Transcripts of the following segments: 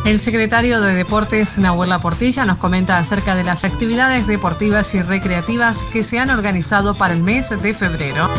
El secretario de Deportes, Nahuel Portilla, nos comenta acerca de las actividades deportivas y recreativas que se han organizado para el mes de febrero.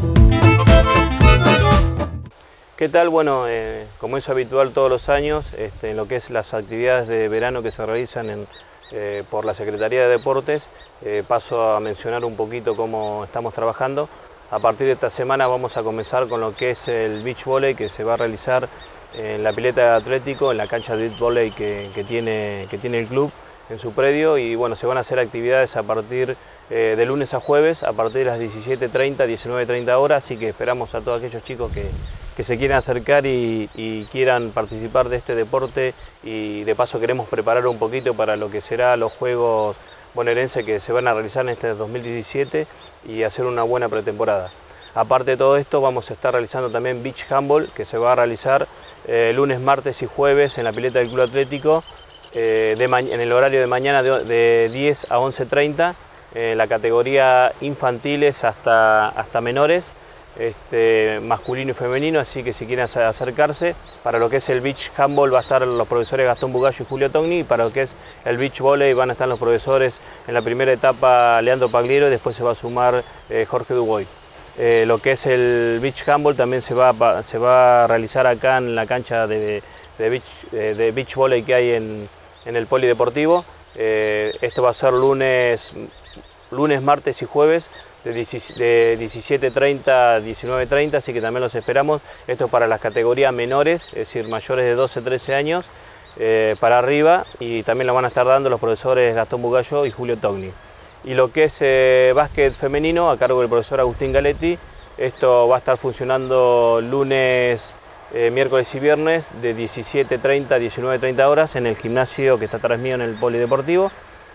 ¿Qué tal? Bueno, como es habitual todos los años, en lo que es las actividades de verano que se realizan por la Secretaría de Deportes, paso a mencionar un poquito cómo estamos trabajando. A partir de esta semana vamos a comenzar con lo que es el beach volley, que se va a realizar en la pileta de Atlético, en la cancha de beach volley que tiene el club en su predio. Y bueno, se van a hacer actividades a partir de lunes a jueves, a partir de las 17:30, 19:30 horas, así que esperamos a todos aquellos chicos que se quieran acercar y quieran participar de este deporte, y de paso queremos preparar un poquito para lo que será los Juegos Bonaerenses que se van a realizar en este 2017 y hacer una buena pretemporada. Aparte de todo esto, vamos a estar realizando también beach handball, que se va a realizar lunes, martes y jueves en la pileta del Club Atlético, en el horario de mañana de 10 a 11:30, la categoría infantiles hasta menores, masculino y femenino, así que si quieren acercarse. Para lo que es el beach handball va a estar los profesores Gastón Bugallo y Julio Togni, y para lo que es el beach volley van a estar los profesores en la primera etapa Leandro Pagliero, y después se va a sumar Jorge Dubois. Lo que es el beach handball también se va a realizar acá en la cancha de beach volley que hay en el polideportivo. Esto va a ser lunes, martes y jueves de 17:30 a 19:30, así que también los esperamos. Esto es para las categorías menores, es decir, mayores de 12 13 años para arriba, y también lo van a estar dando los profesores Gastón Bugallo y Julio Togni. Y lo que es básquet femenino, a cargo del profesor Agustín Galetti, esto va a estar funcionando lunes, miércoles y viernes de 17:30 a 19:30 horas en el gimnasio que está atrás mío en el polideportivo.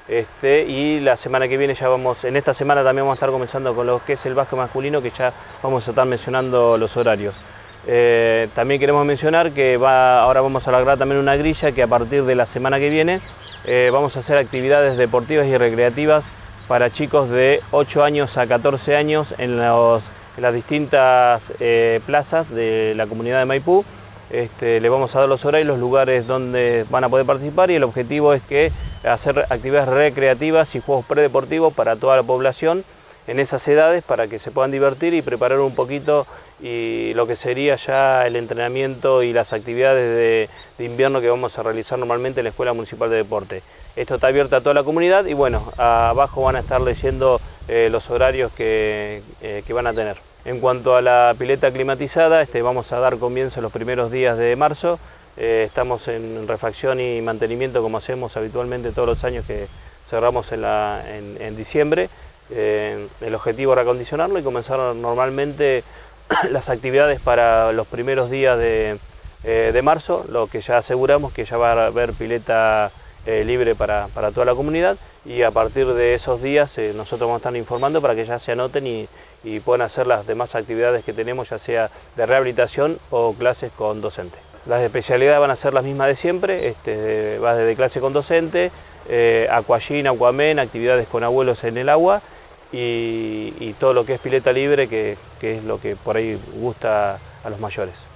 Y la semana que viene en esta semana también vamos a estar comenzando con lo que es el básquet masculino, que ya vamos a estar mencionando los horarios. También queremos mencionar que ahora vamos a lograr también una grilla, que a partir de la semana que viene vamos a hacer actividades deportivas y recreativas para chicos de 8 años a 14 años en las distintas plazas de la comunidad de Maipú. Le vamos a dar los horarios, los lugares donde van a poder participar, y el objetivo es que hacer actividades recreativas y juegos predeportivos para toda la población en esas edades, para que se puedan divertir y preparar un poquito y lo que sería ya el entrenamiento y las actividades de invierno que vamos a realizar normalmente en la Escuela Municipal de Deporte. Esto está abierto a toda la comunidad, y bueno, abajo van a estar leyendo los horarios que van a tener. En cuanto a la pileta climatizada, vamos a dar comienzo los primeros días de marzo. Estamos en refacción y mantenimiento, como hacemos habitualmente todos los años que cerramos en diciembre. El objetivo es reacondicionarlo y comenzar normalmente las actividades para los primeros días de marzo, lo que ya aseguramos que ya va a haber pileta libre para toda la comunidad, y a partir de esos días nosotros vamos a estar informando para que ya se anoten y puedan hacer las demás actividades que tenemos, ya sea de rehabilitación o clases con docente. Las especialidades van a ser las mismas de siempre, va desde clase con docente, aquagym, aquamen, actividades con abuelos en el agua, y todo lo que es pileta libre, que es lo que por ahí gusta a los mayores.